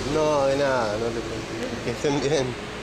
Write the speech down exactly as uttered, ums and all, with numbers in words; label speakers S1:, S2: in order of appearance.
S1: No, de nada, no te preocupes. Que estén bien.